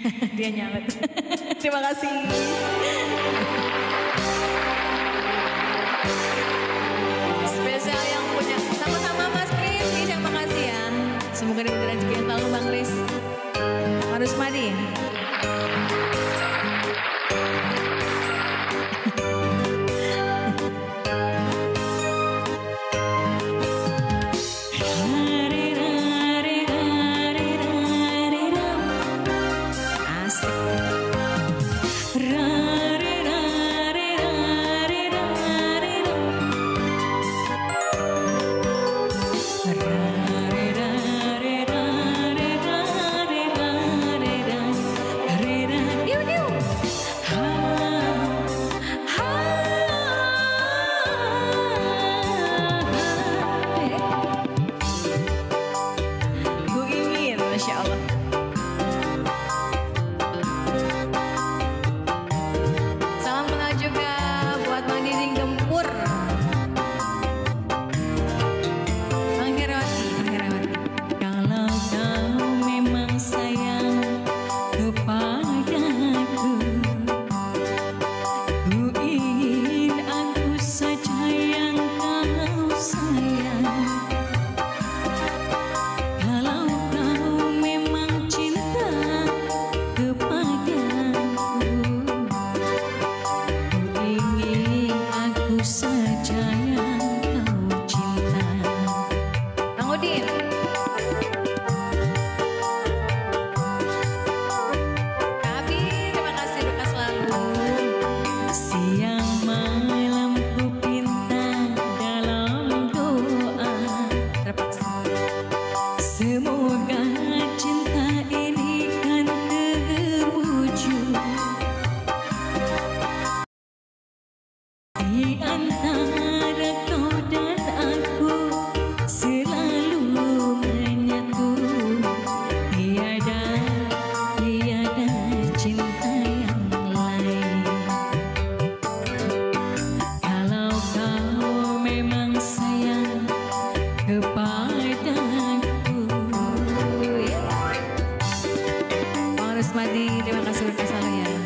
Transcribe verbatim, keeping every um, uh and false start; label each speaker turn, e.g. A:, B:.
A: Dia nyalet. Terima kasih. Spesial yang punya sama-sama Mas Kris, terima kasih ya. Semoga diberi rezeki yang selalu Bang Kris. Harus mandi. Masya Allah. Salam kenal juga buat Mang Diding Gempur. Mang Herawati, Mang Herawati.
B: Kalau kau memang sayang kepadaku, ku ingin aku saja yang kau sayang. Saja yang kau cinta.
A: Bang Udin. Kabi, terima kasih Duka selalu.
B: Siang malam ku pinta dalam doa,
A: Terpaksa.
B: semoga cinta ini kan terwujud di antara kau dan aku, selalu menyatu. Tiada, tiada cinta yang lain. Kalau kau memang sayang kepadaku.
A: Bang Rusmadi, terima kasih Duka selalu ya.